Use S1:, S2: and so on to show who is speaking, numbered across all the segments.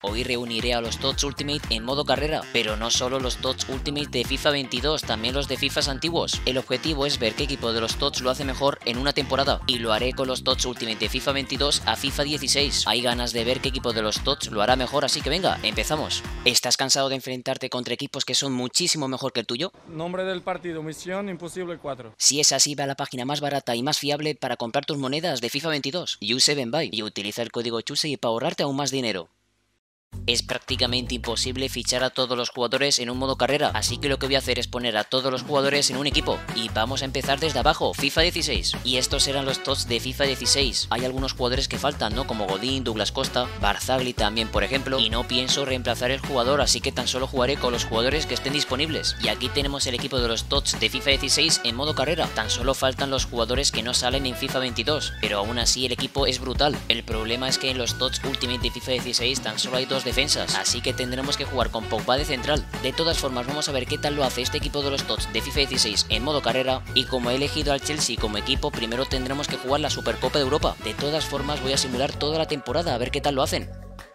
S1: Hoy reuniré a los TOTS Ultimate en modo carrera, pero no solo los TOTS Ultimate de FIFA 22, también los de FIFAs antiguos. El objetivo es ver qué equipo de los TOTS lo hace mejor en una temporada, y lo haré con los TOTS Ultimate de FIFA 22 a FIFA 16. Hay ganas de ver qué equipo de los TOTS lo hará mejor, así que venga, empezamos. ¿Estás cansado de enfrentarte contra equipos que son muchísimo mejor que el tuyo?
S2: Nombre del partido, Misión Imposible 4.
S1: Si es así, ve a la página más barata y más fiable para comprar tus monedas de FIFA 22, U7Buy, y utiliza el código CHUSEY para ahorrarte aún más dinero. Es prácticamente imposible fichar a todos los jugadores en un modo carrera, así que lo que voy a hacer es poner a todos los jugadores en un equipo. Y vamos a empezar desde abajo, FIFA 16. Y estos eran los TOTS de FIFA 16. Hay algunos jugadores que faltan, ¿no? Como Godín, Douglas Costa, Barzagli también, por ejemplo. Y no pienso reemplazar el jugador, así que tan solo jugaré con los jugadores que estén disponibles. Y aquí tenemos el equipo de los TOTS de FIFA 16 en modo carrera. Tan solo faltan los jugadores que no salen en FIFA 22. Pero aún así el equipo es brutal. El problema es que en los TOTS Ultimate de FIFA 16 tan solo hay dos defensas, así que tendremos que jugar con Pogba de central. De todas formas, vamos a ver qué tal lo hace este equipo de los TOTS de FIFA 16 en modo carrera, y como he elegido al Chelsea como equipo, primero tendremos que jugar la Supercopa de Europa. De todas formas, voy a simular toda la temporada a ver qué tal lo hacen.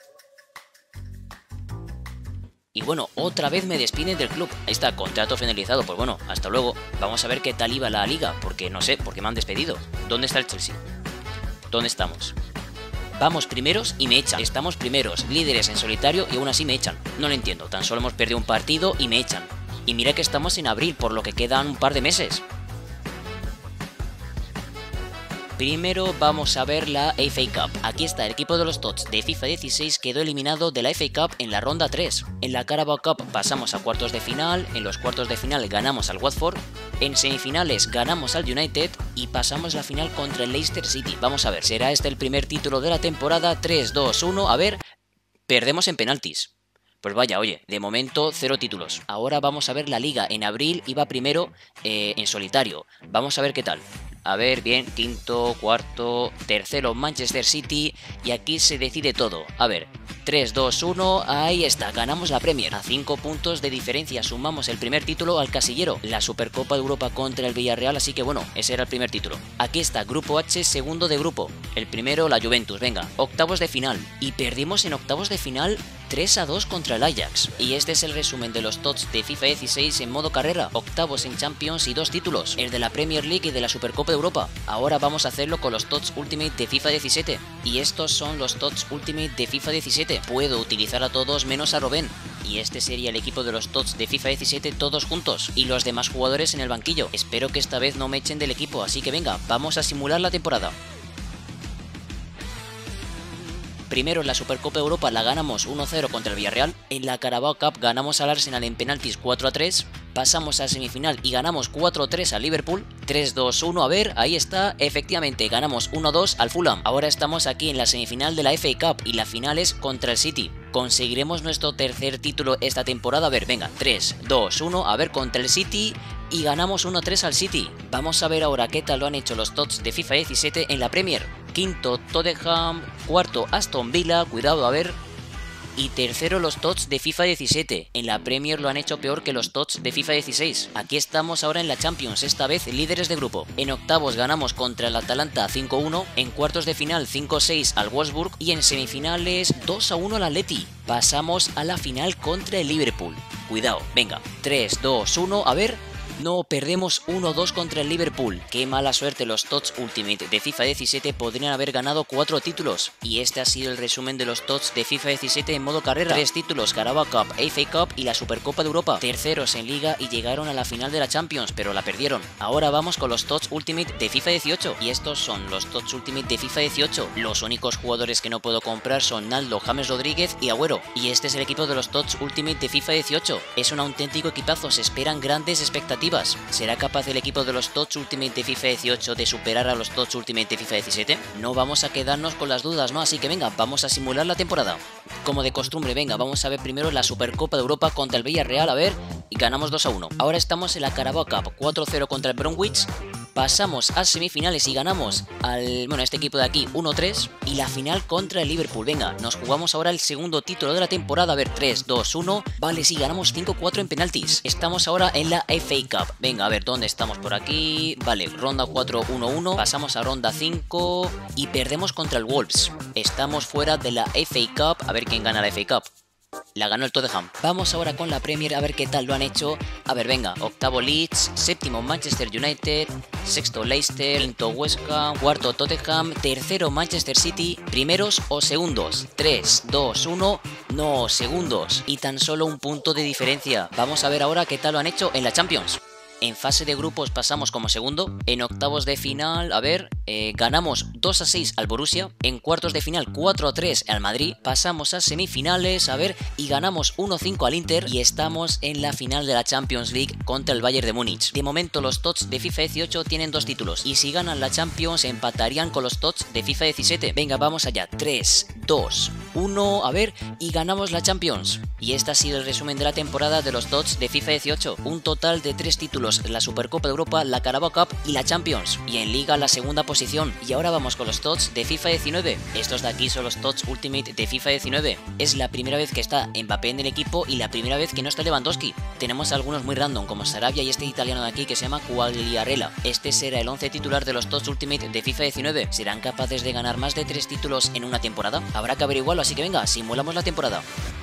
S1: Y bueno, otra vez me despiden del club. Ahí está, contrato finalizado. Pues bueno, hasta luego. Vamos a ver qué tal iba la liga, porque no sé, porque me han despedido. ¿Dónde está el Chelsea? ¿Dónde estamos? Vamos primeros y me echan. Estamos primeros, líderes en solitario, y aún así me echan. No lo entiendo, tan solo hemos perdido un partido y me echan. Y mira que estamos en abril, por lo que quedan un par de meses. Primero vamos a ver la FA Cup. Aquí está, el equipo de los TOTS de FIFA 16 quedó eliminado de la FA Cup en la ronda 3. En la Carabao Cup pasamos a cuartos de final, en los cuartos de final ganamos al Watford, en semifinales ganamos al United y pasamos la final contra el Leicester City. Vamos a ver, ¿será este el primer título de la temporada? 3, 2, 1, a ver, perdemos en penaltis. Pues vaya, oye, de momento 0 títulos. Ahora vamos a ver la liga. En abril iba primero en solitario. Vamos a ver qué tal. A ver, bien, quinto, cuarto, tercero Manchester City, y aquí se decide todo. A ver, 3, 2, 1, ahí está, ganamos la Premier. A 5 puntos de diferencia sumamos el primer título al casillero, la Supercopa de Europa contra el Villarreal, así que bueno, ese era el primer título. Aquí está, Grupo H, segundo de grupo. El primero, la Juventus, venga, octavos de final. Y perdimos en octavos de final 3-2 contra el Ajax. Y este es el resumen de los TOTS de FIFA 16 en modo carrera. Octavos en Champions y 2 títulos, el de la Premier League y de la Supercopa de Europa. Ahora vamos a hacerlo con los TOTS Ultimate de FIFA 17. Y estos son los TOTS Ultimate de FIFA 17. Puedo utilizar a todos menos a Robben. Y este sería el equipo de los TOTS de FIFA 17 todos juntos. Y los demás jugadores en el banquillo. Espero que esta vez no me echen del equipo, así que venga, vamos a simular la temporada. Primero en la Supercopa de Europa la ganamos 1-0 contra el Villarreal. En la Carabao Cup ganamos al Arsenal en penaltis 4-3. Pasamos a semifinal y ganamos 4-3 al Liverpool. 3-2-1, a ver, ahí está, efectivamente, ganamos 1-2 al Fulham. Ahora estamos aquí en la semifinal de la FA Cup y la final es contra el City. ¿Conseguiremos nuestro tercer título esta temporada? A ver, venga, 3-2-1, a ver, contra el City, y ganamos 1-3 al City. Vamos a ver ahora qué tal lo han hecho los TOTS de FIFA 17 en la Premier. Quinto Tottenham, cuarto Aston Villa, cuidado, a ver. Y tercero los TOTS de FIFA 17. En la Premier lo han hecho peor que los TOTS de FIFA 16. Aquí estamos ahora en la Champions, esta vez líderes de grupo. En octavos ganamos contra el Atalanta 5-1, en cuartos de final 5-6 al Wolfsburg y en semifinales 2-1 al Atleti. Pasamos a la final contra el Liverpool. Cuidado, venga, 3-2-1, a ver. No, perdemos 1-2 contra el Liverpool. Qué mala suerte, los TOTS Ultimate de FIFA 17 podrían haber ganado 4 títulos. Y este ha sido el resumen de los TOTS de FIFA 17 en modo carrera. 3 títulos, Carabao Cup, FA Cup y la Supercopa de Europa. Terceros en Liga y llegaron a la final de la Champions, pero la perdieron. Ahora vamos con los TOTS Ultimate de FIFA 18. Y estos son los TOTS Ultimate de FIFA 18. Los únicos jugadores que no puedo comprar son Naldo, James Rodríguez y Agüero. Y este es el equipo de los TOTS Ultimate de FIFA 18. Es un auténtico equipazo, se esperan grandes expectativas. ¿Será capaz el equipo de los TOTS Ultimate de FIFA 18 de superar a los TOTS Ultimate de FIFA 17? No vamos a quedarnos con las dudas, ¿no? Así que venga, vamos a simular la temporada. Como de costumbre, venga, vamos a ver primero la Supercopa de Europa contra el Villarreal, a ver, y ganamos 2-1. Ahora estamos en la Carabao Cup, 4-0 contra el Bromwich. pasamos a semifinales y ganamos este equipo de aquí 1-3 y la final contra el Liverpool. Venga, nos jugamos ahora el segundo título de la temporada. A ver, 3-2-1. Vale, sí, ganamos 5-4 en penaltis. Estamos ahora en la FA Cup. Venga, a ver, ¿dónde estamos por aquí? Vale, ronda 4-1-1. Pasamos a ronda 5 y perdemos contra el Wolves. Estamos fuera de la FA Cup. A ver quién gana la FA Cup. La ganó el Tottenham. Vamos ahora con la Premier a ver qué tal lo han hecho. A ver, venga, octavo Leeds, séptimo Manchester United, sexto Leicester, quinto West Ham, cuarto Tottenham, tercero Manchester City, primeros o segundos. 3, 2, 1, no, segundos. Y tan solo un punto de diferencia. Vamos a ver ahora qué tal lo han hecho en la Champions. En fase de grupos pasamos como segundo. En octavos de final, a ver, ganamos 2-6 al Borussia. En cuartos de final 4-3 al Madrid. Pasamos a semifinales, a ver, y ganamos 1-5 al Inter. Y estamos en la final de la Champions League contra el Bayern de Múnich. De momento los TOTS de FIFA 18 tienen 2 títulos. Y si ganan la Champions empatarían con los TOTS de FIFA 17. Venga, vamos allá. 3, 2, 1, a ver, y ganamos la Champions. Y este ha sido el resumen de la temporada de los TOTS de FIFA 18. Un total de 3 títulos. La Supercopa de Europa, la Carabao Cup y la Champions. Y en Liga la segunda posición. Y ahora vamos con los TOTS de FIFA 19. Estos de aquí son los TOTS Ultimate de FIFA 19. Es la primera vez que está Mbappé en el equipo y la primera vez que no está Lewandowski. Tenemos algunos muy random como Sarabia y este italiano de aquí que se llama Quagliarella. Este será el 11 titular de los TOTS Ultimate de FIFA 19. ¿Serán capaces de ganar más de 3 títulos en una temporada? Habrá que averiguarlo, así que venga, simulamos la temporada.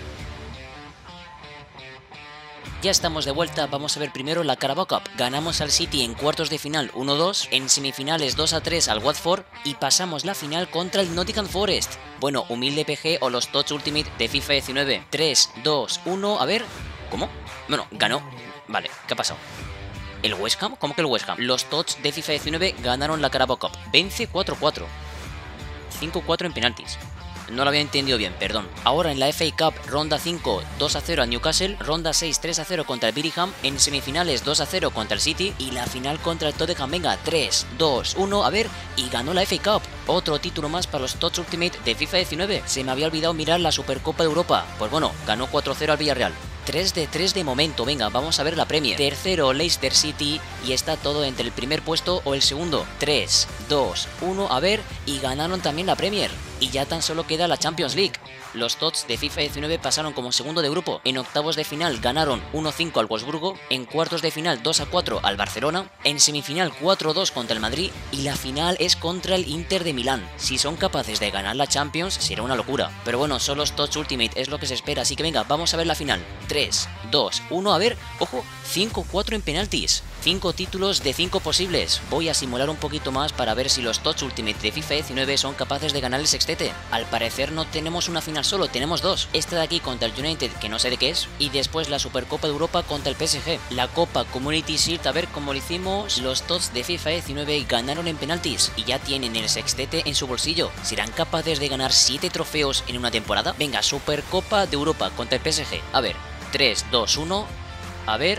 S1: Ya estamos de vuelta, vamos a ver primero la Carabao Cup. Ganamos al City en cuartos de final 1-2, en semifinales 2-3 al Watford y pasamos la final contra el Nottingham Forest. Bueno, humilde PG o los TOTS Ultimate de FIFA 19. 3, 2, 1, a ver... ¿Cómo? Bueno, ganó. Vale, ¿qué ha pasado? ¿El West Ham? ¿Cómo que el West Ham? Los TOTS de FIFA 19 ganaron la Carabao Cup. Vence 4-4. 5-4 en penaltis. No lo había entendido bien, perdón. Ahora en la FA Cup, ronda 5, 2-0 al Newcastle, ronda 6, 3-0 contra el Birmingham, en semifinales 2-0 contra el City y la final contra el Tottenham. Venga, 3, 2, 1, a ver, y ganó la FA Cup. Otro título más para los TOTS Ultimate de FIFA 19. Se me había olvidado mirar la Supercopa de Europa. Pues bueno, ganó 4-0 al Villarreal. 3 de 3 de momento, venga, vamos a ver la Premier. Tercero Leicester City y está todo entre el primer puesto o el segundo. 3, 2, 1, a ver, y ganaron también la Premier. Y ya tan solo queda la Champions League. Los TOTS de FIFA 19 pasaron como segundo de grupo. En octavos de final ganaron 1-5 al Wolfsburgo, en cuartos de final 2-4 al Barcelona, en semifinal 4-2 contra el Madrid y la final es contra el Inter de Milán. Si son capaces de ganar la Champions será una locura. Pero bueno, son los TOTS Ultimate, es lo que se espera, así que venga, vamos a ver la final. 3, 2, 1, a ver, ojo, 5-4 en penaltis. 5 títulos de 5 posibles. Voy a simular un poquito más para ver si los TOTS Ultimate de FIFA 19 son capaces de ganar el sextete. Al parecer no tenemos una final solo, tenemos 2. Esta de aquí contra el United, que no sé de qué es, y después la Supercopa de Europa contra el PSG. La Copa Community Shield, a ver cómo lo hicimos. Los TOTS de FIFA 19 ganaron en penaltis y ya tienen el sextete en su bolsillo. ¿Serán capaces de ganar 7 trofeos en una temporada? Venga, Supercopa de Europa contra el PSG. A ver, 3, 2, 1, a ver...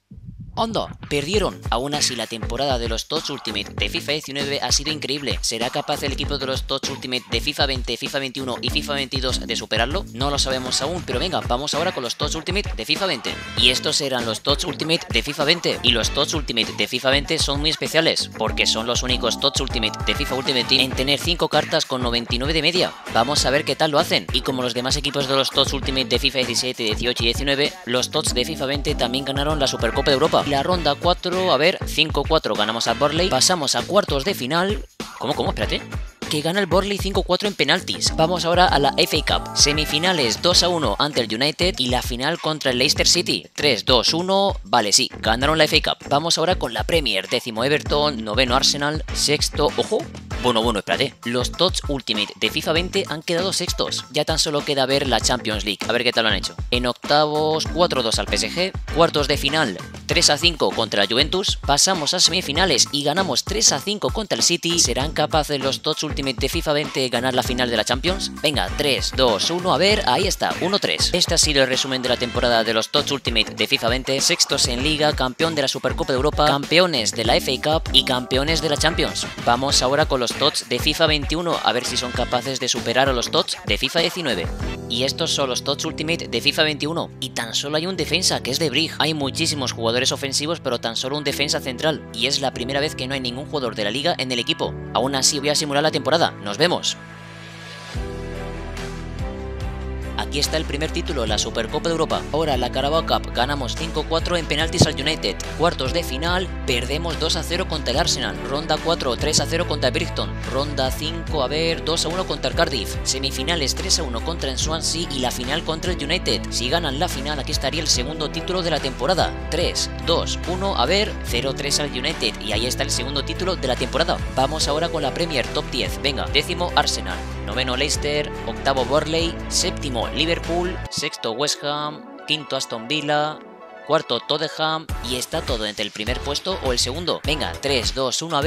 S1: ¡Anda! Perdieron. Aún así, la temporada de los TOTS Ultimate de FIFA 19 ha sido increíble. ¿Será capaz el equipo de los TOTS Ultimate de FIFA 20, FIFA 21 y FIFA 22 de superarlo? No lo sabemos aún, pero venga, vamos ahora con los TOTS Ultimate de FIFA 20. Y estos eran los TOTS Ultimate de FIFA 20. Y los TOTS Ultimate de FIFA 20 son muy especiales, porque son los únicos TOTS Ultimate de FIFA Ultimate Team en tener 5 cartas con 99 de media. Vamos a ver qué tal lo hacen. Y como los demás equipos de los TOTS Ultimate de FIFA 17, 18 y 19, los TOTS de FIFA 20 también ganaron la Supercopa de Europa. La ronda 4, a ver, 5-4 ganamos al Burnley, pasamos a cuartos de final... ¿Cómo? Espérate. Que gana el Burnley 5-4 en penaltis. Vamos ahora a la FA Cup. Semifinales 2-1 ante el United y la final contra el Leicester City. 3-2-1, vale, sí, ganaron la FA Cup. Vamos ahora con la Premier. 10º Everton, 9º Arsenal, 6º... ¡Ojo! Bueno, espérate. Los TOTS Ultimate de FIFA 20 han quedado sextos. Ya tan solo queda ver la Champions League. A ver qué tal lo han hecho. En octavos, 4-2 al PSG. Cuartos de final, 3-5 contra la Juventus. Pasamos a semifinales y ganamos 3-5 contra el City. ¿Serán capaces los TOTS Ultimate de FIFA 20 ganar la final de la Champions? Venga, 3, 2, 1, a ver, ahí está, 1-3. Este ha sido el resumen de la temporada de los TOTS Ultimate de FIFA 20. Sextos en Liga, campeón de la Supercopa de Europa, campeones de la FA Cup y campeones de la Champions. Vamos ahora con los TOTS de FIFA 21, a ver si son capaces de superar a los TOTS de FIFA 19. Y estos son los TOTS Ultimate de FIFA 21. Y tan solo hay un defensa, que es de Brig. Hay muchísimos jugadores jugadores ofensivos pero tan solo un defensa central, y es la primera vez que no hay ningún jugador de la liga en el equipo. Aún así voy a simular la temporada, nos vemos. Aquí está el primer título, la Supercopa de Europa. Ahora la Carabao Cup, ganamos 5-4 en penaltis al United. Cuartos de final, perdemos 2-0 contra el Arsenal. Ronda 4, 3-0 contra Brighton. Ronda 5, 2-1 contra el Cardiff. Semifinales 3-1 contra el Swansea y la final contra el United. Si ganan la final, aquí estaría el segundo título de la temporada. 3-2-1, 0-3 al United. Y ahí está el segundo título de la temporada. Vamos ahora con la Premier Top 10. Venga, décimo Arsenal, noveno Leicester, octavo Burnley, séptimo Liverpool, sexto West Ham, quinto Aston Villa, cuarto Tottenham, y está todo entre el primer puesto o el segundo. Venga, 3, 2, 1,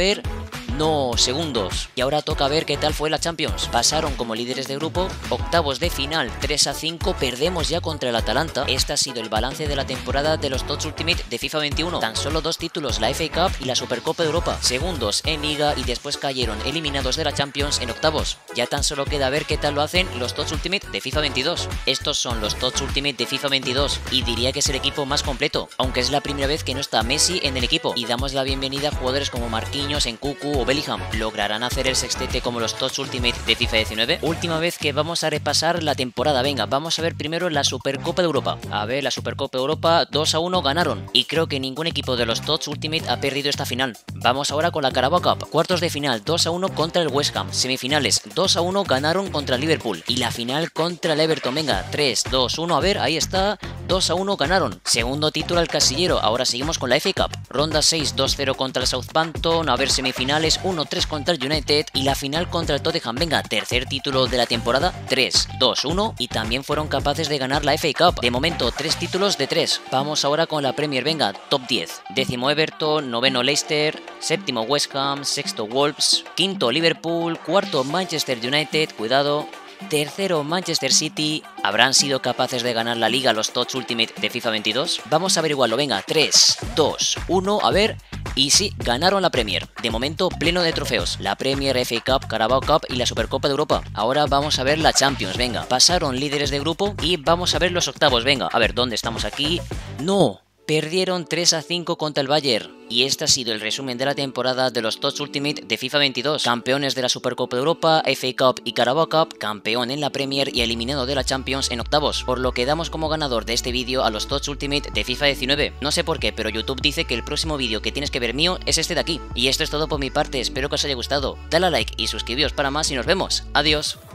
S1: no, segundos. Y ahora toca ver qué tal fue la Champions. Pasaron como líderes de grupo, octavos de final 3-5, perdemos ya contra el Atalanta. Este ha sido el balance de la temporada de los TOTS Ultimate de FIFA 21. Tan solo 2 títulos, la FA Cup y la Supercopa de Europa. Segundos en Liga y después cayeron eliminados de la Champions en octavos. Ya tan solo queda ver qué tal lo hacen los TOTS Ultimate de FIFA 22. Estos son los TOTS Ultimate de FIFA 22 y diría que es el equipo más completo, aunque es la primera vez que no está Messi en el equipo. Y damos la bienvenida a jugadores como Marquinhos, Nkunku o Bellingham. ¿Lograrán hacer el sextete como los TOTS Ultimate de FIFA 19? Última vez que vamos a repasar la temporada. Venga, vamos a ver primero la Supercopa de Europa. A ver, la Supercopa de Europa 2-1 ganaron. Y creo que ningún equipo de los TOTS Ultimate ha perdido esta final. Vamos ahora con la Carabao Cup. Cuartos de final 2-1 contra el West Ham. Semifinales 2-1 ganaron contra el Liverpool. Y la final contra el Everton. Venga, 3, 2, 1, ahí está. 2-1 ganaron. Segundo título al casillero. Ahora seguimos con la FA Cup. Ronda 6, 2-0 contra el Southampton. A ver, semifinales 1-3 contra el United y la final contra el Tottenham. Venga, tercer título de la temporada, 3-2-1, y también fueron capaces de ganar la FA Cup. De momento, 3 títulos de 3. Vamos ahora con la Premier. Venga, top 10. Décimo Everton, noveno Leicester, séptimo West Ham, sexto Wolves, quinto Liverpool, cuarto Manchester United, cuidado. Tercero Manchester City. ¿Habrán sido capaces de ganar la liga los TOTS Ultimate de FIFA 22? Vamos a averiguarlo, venga, 3, 2, 1, y sí, ganaron la Premier. De momento, pleno de trofeos. La Premier, FA Cup, Carabao Cup y la Supercopa de Europa. Ahora vamos a ver la Champions, venga. Pasaron líderes de grupo y vamos a ver los octavos, venga. A ver, ¿dónde estamos aquí? ¡No! Perdieron 3-5 contra el Bayern. Y este ha sido el resumen de la temporada de los TOTS Ultimate de FIFA 22. Campeones de la Supercopa de Europa, FA Cup y Carabao Cup, campeón en la Premier y eliminado de la Champions en octavos. Por lo que damos como ganador de este vídeo a los TOTS Ultimate de FIFA 19. No sé por qué, pero YouTube dice que el próximo vídeo que tienes que ver mío es este de aquí. Y esto es todo por mi parte, espero que os haya gustado. Dale a like y suscribíos para más y nos vemos. Adiós.